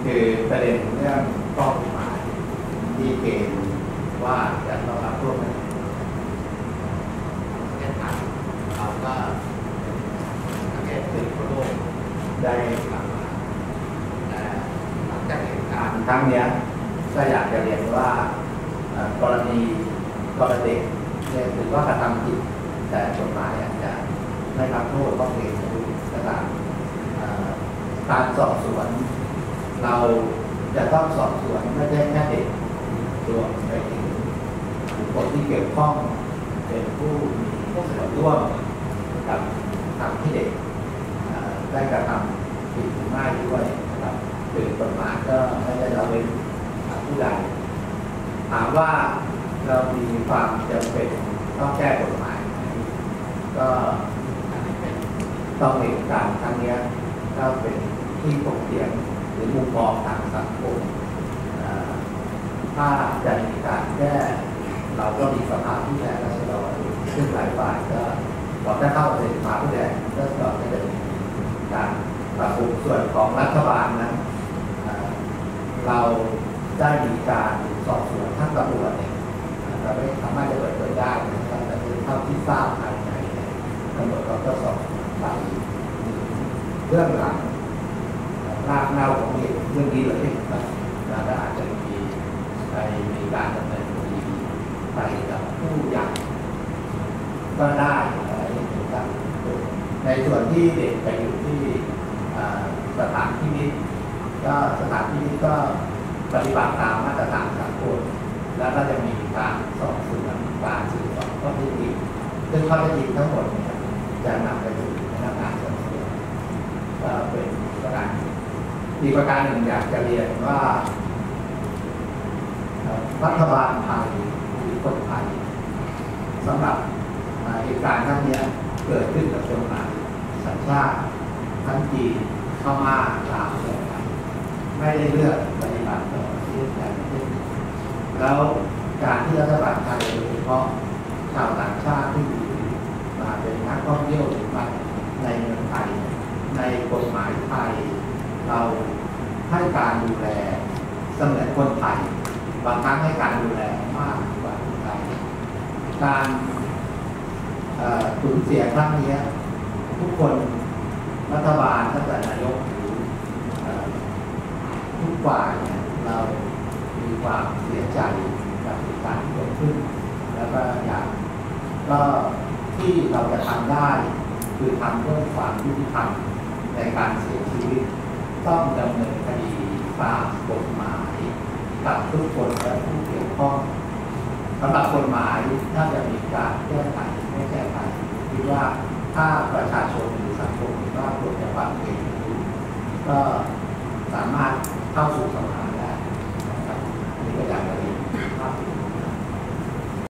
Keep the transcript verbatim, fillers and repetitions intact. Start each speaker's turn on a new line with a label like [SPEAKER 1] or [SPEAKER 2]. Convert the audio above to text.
[SPEAKER 1] คือประเด็นเรื่องข้อกฎหมายที่เกณฑ์ว่าจะต้องรับโทษไหมประเทศไทยเราก็ประเทศเป็นทั่วโลกได้กลับมาแต่หลังจากเหตุการณ์ครั้งนี้ก็อยากจะเรียนว่ากรณีกรณีเนี่ยถือว่ากระทำผิดแต่กฎหมายอาจจะไม่รับโทษต้องเกณฑ์ก็ตามการสอบสวนเราจะต้องสอบสวนไม่ใช่แค่เด็กรวมไปถึงบุคคลที่เกี่ยวข้องเป็นผู้มีส่วนร่วมกับทำให้เด็กได้กระทำผิดหรือไม่ด้วยนะครับโดยกฎหมายก็ไม่ได้ละเว้นผู้ใดถามว่าเรามีความจำเป็นต้องแก้กฎหมายก็ต้องเห็นการครั้งนี้ก็เป็นที่ถกเถียงหรือมุมมองทางสังคมถ้าจะมีการแก้เราก็มีสภาผู้แทนราษฎรซึ่งหลายฝ่ายก็บอกถ้าเข้าในสภาผู้แทนราษฎรก็จะมีการปรับปรุงส่วนของรัฐบาลนั้นเราได้มีการสอบสวนทั้งตำรวจเนี่ยเราไม่สามารถจะเปิดเผยได้นะครับแต่เท่าที่ทราบภายในตำรวจเราก็สอบไปเรื่องหลังรากเหง้าของเหตุเรื่องนี้เลยนะครับแล้วอาจจะมีไปมีการดำเนินคดีไปกับผู้ใหญ่ก็ได้อะไรอย่างนี้ครับในส่วนที่เด็กไปอยู่ที่สถานพินิจก็สถานพินิจก็ปฏิบัติตามมาตรฐานสากลแล้วก็จะมีการสอบสวนการสืบสวนข้อเท็จจริงซึ่งข้อเท็จจริงทั้งหมดเนี่ยจะนำไปสู่พนักงานสอบสวนก็เป็นประการอีกประการหนึ่งอยากจะเรียนว่ารัฐบาลไทยหรือคนไทยสำหรับเหตุการณ์ครั้งนี้เกิดขึ้นกับคนไทยสัญชาติทั้งจีนเข้ามาลาวเลยไม่ได้เลือกปฏิบัติต่อประเทศใดประเทศหนึ่งแล้วการที่รัฐบาลไทยโดยเฉพาะชาวต่างชาติที่มาเป็นนักท่องเที่ยวหรือมาในเมืองไทยในกฎหมายไทยเราให้การดูแลเสมือนคนไทยบางครั้งให้การดูแลมากกว่าคนไทยการสูญเสียครั้งนี้ทุกคนรัฐบาลตั้งแต่นายกหรือทุกฝ่ายเรามีความเสียใจกับเหตุการณ์ที่เกิดขึ้นแล้วก็อยากก็ที่เราจะทำได้คือทำเพื่อความยุติธรรมในการเสียชีวิตต้องดำเนินคดีตามกฎหมายกับทุกคนและผู้เกี่ยวข้องสำหรับกฎหมายถ้าจะมีการแก้ไขไม่แก้ไขคิดว่าถ้าประชาชนหรือสังคมว่าควรจะปรับเปลี่ยนก็สามารถเข้าสู่สภาได้นะครับนี่ก็อยาก